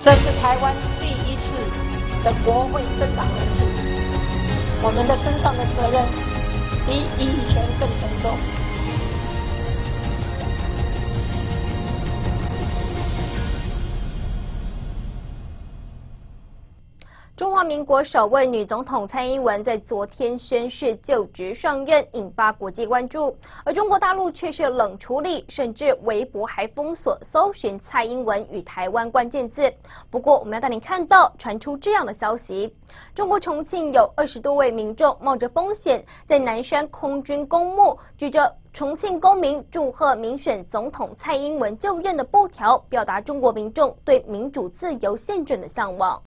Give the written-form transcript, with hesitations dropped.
这是台湾第一次的国会政党轮替，我们的身上的责任比以前更沉重。 中华民国首位女总统蔡英文在昨天宣誓就职上任，引发国际关注。而中国大陆却是冷处理，甚至微博还封锁搜寻蔡英文与台湾关键字。不过，我们要带您看到传出这样的消息：中国重庆有20多位民众冒着风险，在南山空军公墓举着重庆公民祝贺民选总统蔡英文就任的布条，表达中国民众对民主自由宪政的向往。